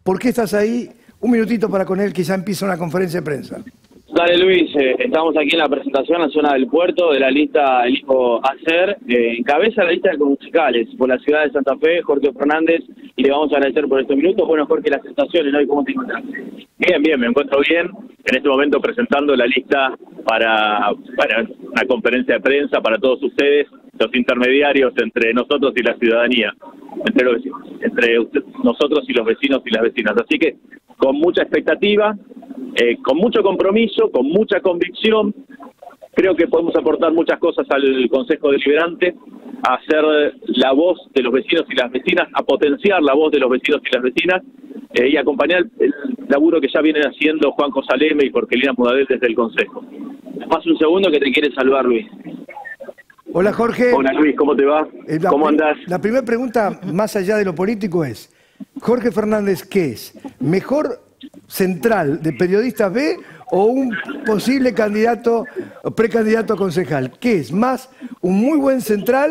¿Por qué estás ahí? Un minutito para con él, que ya empieza una conferencia de prensa. Dale, Luis, estamos aquí en la presentación en la zona del puerto de la lista Elijo Hacer. Encabeza la lista de concejales por la ciudad de Santa Fe, Jorge Fernández, y le vamos a agradecer por estos minutos. Bueno, Jorge, las sensaciones, ¿no? ¿Y cómo te encuentras? Bien, me encuentro bien. En este momento presentando la lista para una conferencia de prensa para todos ustedes, los intermediarios entre nosotros y la ciudadanía, entre nosotros y los vecinos y las vecinas. Así que con mucha expectativa, con mucho compromiso, con mucha convicción, creo que podemos aportar muchas cosas al Consejo Deliberante, a hacer la voz de los vecinos y las vecinas, a potenciar la voz de los vecinos y las vecinas, y acompañar el laburo que ya vienen haciendo Juanjo Saleme y Jorgelina Mudadel desde el Consejo. Pasa un segundo que te quiere saludar, Luis. Hola, Jorge. Hola, Luis, ¿cómo te va? ¿Cómo andás? La primera pregunta, más allá de lo político, es: Jorge Fernández, ¿qué es? ¿Mejor central de Periodistas B o un posible candidato o precandidato a concejal? ¿Qué es? ¿Más un muy buen central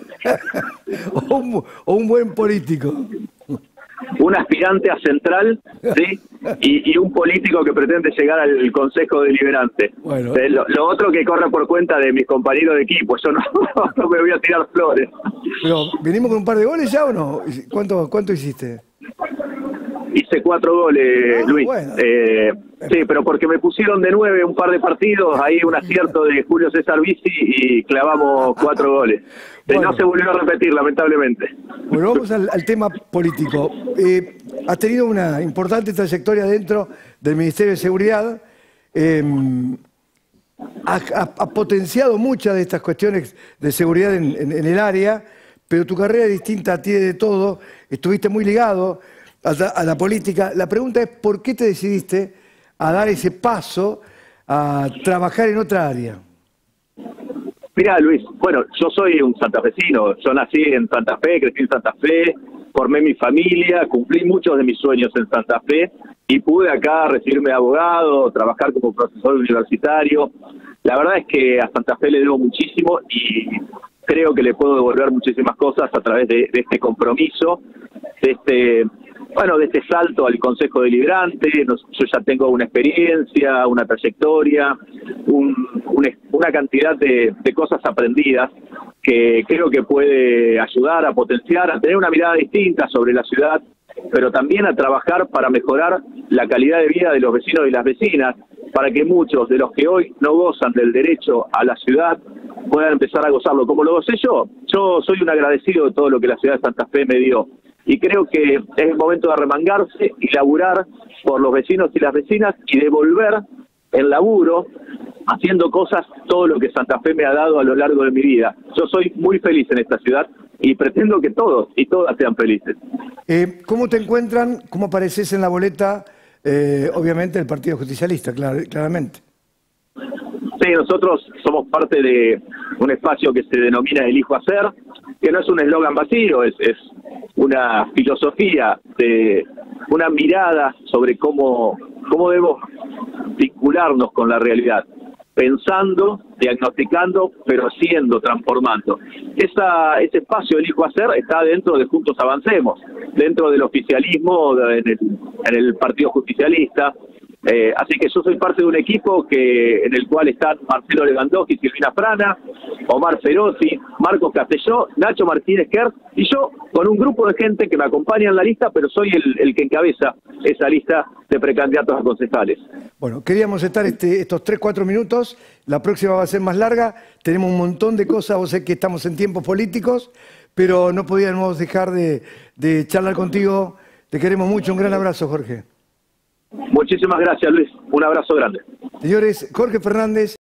o un buen político? Un aspirante a central, ¿sí? y un político que pretende llegar al Consejo Deliberante. Bueno. Lo otro que corre por cuenta de mis compañeros de equipo, yo no me voy a tirar flores. Pero, ¿venimos con un par de goles ya o no? ¿Cuánto hiciste? Hice 4 goles, Luis. Bueno. Sí, pero porque me pusieron de 9 un par de partidos, ahí un acierto de Julio César Bici y clavamos 4 goles. Bueno. No se volvió a repetir, lamentablemente. Bueno, vamos al tema político. Has tenido una importante trayectoria dentro del Ministerio de Seguridad. Has potenciado muchas de estas cuestiones de seguridad en el área, pero tu carrera es distinta, tiene de todo. Estuviste muy ligado a la política. La pregunta es: ¿por qué te decidiste a dar ese paso a trabajar en otra área? Mirá, Luis, bueno, yo soy un santafesino, yo nací en Santa Fe, crecí en Santa Fe, formé mi familia, cumplí muchos de mis sueños en Santa Fe y pude acá recibirme de abogado, trabajar como profesor universitario. La verdad es que a Santa Fe le debo muchísimo y creo que le puedo devolver muchísimas cosas a través de este compromiso, de este salto al Consejo Deliberante. Yo ya tengo una experiencia, una trayectoria, una cantidad de cosas aprendidas que creo que puede ayudar a potenciar, a tener una mirada distinta sobre la ciudad, pero también a trabajar para mejorar la calidad de vida de los vecinos y las vecinas, para que muchos de los que hoy no gozan del derecho a la ciudad puedan empezar a gozarlo como lo gocé yo. Yo soy un agradecido de todo lo que la ciudad de Santa Fe me dio. Y creo que es el momento de arremangarse y laburar por los vecinos y las vecinas y devolver el laburo haciendo cosas, todo lo que Santa Fe me ha dado a lo largo de mi vida. Yo soy muy feliz en esta ciudad y pretendo que todos y todas sean felices. ¿Cómo te encuentran? ¿Cómo apareces en la boleta, obviamente, del Partido Justicialista, claramente? Sí, nosotros somos parte de un espacio que se denomina Elijo Hacer, que no es un eslogan vacío, es una filosofía, una mirada sobre cómo debemos vincularnos con la realidad, pensando, diagnosticando, pero haciendo, transformando. Ese espacio Elijo Hacer está dentro de Juntos Avancemos, dentro del oficialismo, en el Partido Justicialista. Así que yo soy parte de un equipo en el cual están Marcelo Lewandowski, Silvina Frana, Omar Ferozi, Marcos Castelló, Nacho Martínez Kerr y yo, con un grupo de gente que me acompaña en la lista, pero soy el que encabeza esa lista de precandidatos a concejales. Bueno, queríamos estar estos 3-4 minutos, la próxima va a ser más larga, tenemos un montón de cosas, vos sé que estamos en tiempos políticos, pero no podíamos dejar de charlar contigo. Te queremos mucho, un gran abrazo, Jorge. Muchísimas gracias, Luis. Un abrazo grande. Señores, Jorge Fernández.